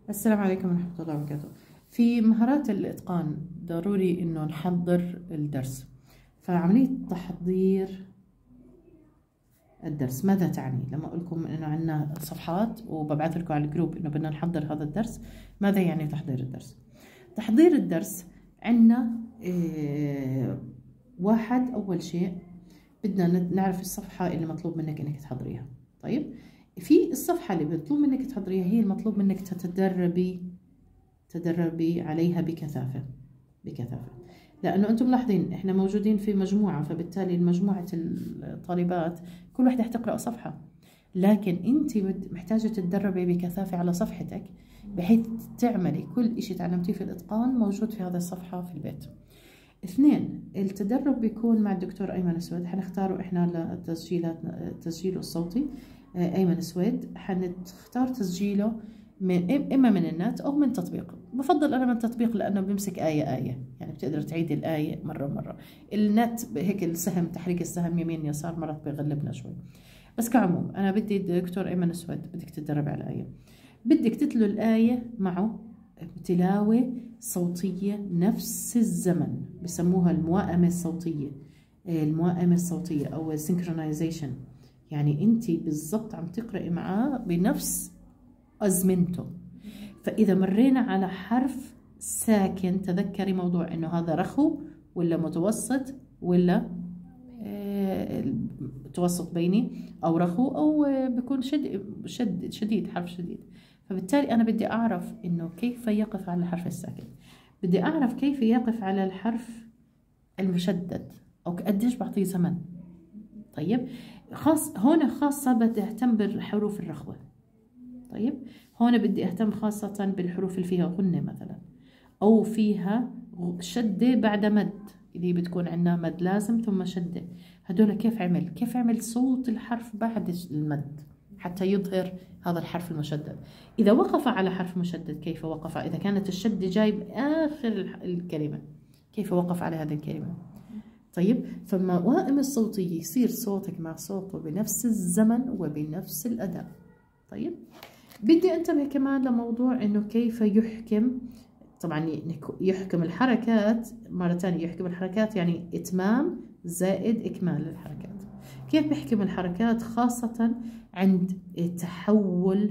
السلام عليكم ورحمة الله وبركاته. في مهارات الإتقان ضروري إنه نحضر الدرس. فعملية تحضير الدرس ماذا تعني؟ لما أقول لكم إنه عندنا صفحات وببعث لكم على الجروب إنه بدنا نحضر هذا الدرس، ماذا يعني تحضير الدرس؟ تحضير الدرس عندنا واحد، أول شيء بدنا نعرف الصفحة اللي مطلوب منك إنك تحضريها. طيب، في الصفحة اللي مطلوب منك تحضريها هي المطلوب منك تدربي عليها بكثافة، لأنه أنتم ملاحظين إحنا موجودين في مجموعة، فبالتالي مجموعة الطالبات كل واحدة حتقرأ صفحة، لكن أنت محتاجة تتدربي بكثافة على صفحتك بحيث تعملي كل إشي تعلمتيه في الإتقان موجود في هذه الصفحة في البيت. اثنين، التدرب بيكون مع الدكتور أيمن سويد، حنختاره إحنا تسجيله الصوتي. أيمن سويد حنختار تسجيله إما من النت أو من تطبيق. بفضل أنا من تطبيق لأنه بمسك آية يعني بتقدر تعيد الآية مرة. النت هيك السهم، تحريك السهم يمين يسار مرات بيغلبنا شوي، بس كعموم أنا بدي الدكتور أيمن سويد بدك تتدرب على الآية، بدك تتلو الآية معه بتلاوة صوتية نفس الزمن، بسموها الموائمة الصوتية أو synchronization. يعني أنت بالضبط عم تقرأي معاه بنفس أزمنته. فإذا مرينا على حرف ساكن تذكري موضوع إنه هذا رخو ولا متوسط ولا متوسط بيني أو رخو أو بيكون شديد، حرف شديد. فبالتالي أنا بدي أعرف إنه كيف يقف على الحرف الساكن، بدي أعرف كيف يقف على الحرف المشدد أو قديش بعطيه زمن. طيب، هون خاصة بدي أهتم بالحروف الرخوة. طيب، هون بدي أهتم خاصة بالحروف اللي فيها غنة مثلا أو فيها شدة بعد مد، اللي بتكون عندنا مد لازم ثم شدة. هدول كيف عمل صوت الحرف بعد المد حتى يظهر هذا الحرف المشدد. إذا وقف على حرف مشدد كيف وقف؟ إذا كانت الشدة جايب آخر الكلمة كيف وقف على هذه الكلمة؟ طيب، فالموائم الصوتية يصير صوتك مع صوته بنفس الزمن وبنفس الأداء. طيب، بدي انتبه كمان لموضوع انه كيف يحكم. طبعا يحكم الحركات مرة ثانية، يحكم الحركات يعني اتمام زائد اكمال للحركات. كيف بيحكم الحركات خاصة عند تحول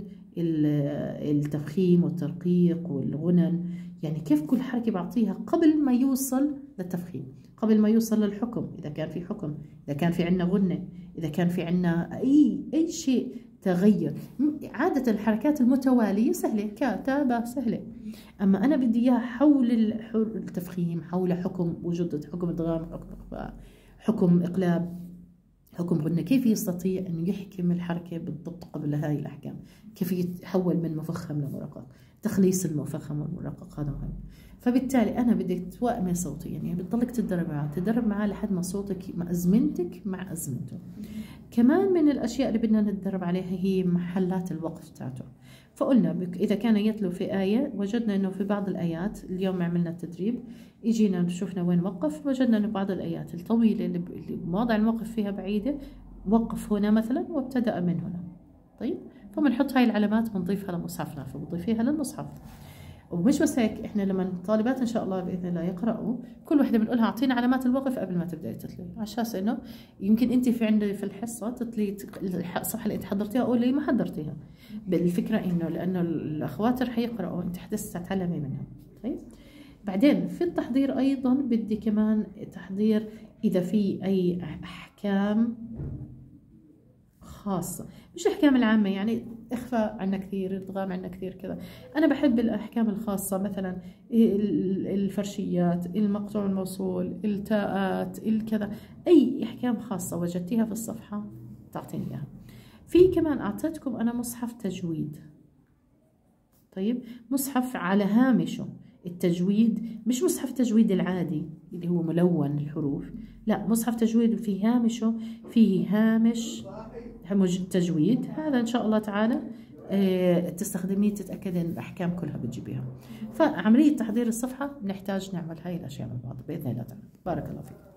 التفخيم والترقيق والغنن، يعني كيف كل حركة بعطيها قبل ما يوصل للتفخيم، قبل ما يوصل للحكم، إذا كان في حكم، إذا كان في عنا غنة، إذا كان في عنا أي شيء تغير. عادة الحركات المتوالية سهلة، كتابة سهلة، أما أنا بدي إياها حول التفخيم، حول حكم وجود حكم إدغام، حكم إخفاء، حكم إقلاب، حكم غنة. كيف يستطيع أن يحكم الحركة بالضبط قبل هاي الأحكام؟ كيف يتحول من مفخم لمرقق، تخليص المفخم والمرقق، هذا مهم. فبالتالي أنا بدك توائمة صوتية، يعني بتضلك تدرب معاه لحد ما صوتك مع أزمنتك مع أزمنته. كمان من الأشياء اللي بدنا نتدرب عليها هي محلات الوقف تاعته. فقلنا إذا كان يتلو في آية، وجدنا إنه في بعض الآيات اليوم عملنا التدريب، إجينا شفنا وين وقف، وجدنا إنه بعض الآيات الطويلة اللي مواضع الموقف فيها بعيدة وقف هنا مثلا وابتدأ من هنا. طيب، فبنحط هاي العلامات بنضيفها لمصحفنا، فبنضيفيها للمصحف. ومش بس هيك، احنا لما الطالبات ان شاء الله باذن الله يقراوا كل وحده بنقولها اعطينا علامات الوقف قبل ما تبداي تتلي، على اساس انه يمكن انت في الحصه تتلي الصفحه اللي انت حضرتيها او اللي ما حضرتيها. بالفكره انه لانه الاخوات رح يقراوا انت حتى تتعلمي منهم. طيب، بعدين في التحضير ايضا بدي كمان تحضير اذا في اي احكام خاصة، مش الأحكام العامة، يعني إخفاء عنا كثير، إدغام عنا كثير كذا. أنا بحب الأحكام الخاصة، مثلا الفرشيات، المقطوع الموصول، التاءات، الكذا، أي أحكام خاصة وجدتيها في الصفحة تعطيني إياها. في كمان أعطيتكم أنا مصحف تجويد. طيب، مصحف على هامشه التجويد، مش مصحف تجويد العادي اللي هو ملون الحروف، لا، مصحف تجويد في هامشه فيه هامش تجويد. هذا إن شاء الله تعالى تستخدميه تتأكدي أن الأحكام كلها بتجيبيها. فعملية تحضير الصفحة بنحتاج نعمل هاي الأشياء مع بعض بإذن الله تعالى. بارك الله فيك.